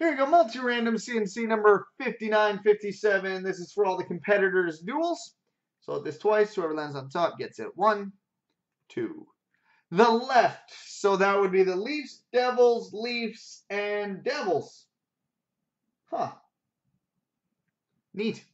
Here we go, multi-random C&C number 5957. This is for all the competitors' duels. So this twice. Whoever lands on top gets it. 1, 2. The left. So that would be the Leafs, Devils, Leafs, and Devils. Huh. Neat.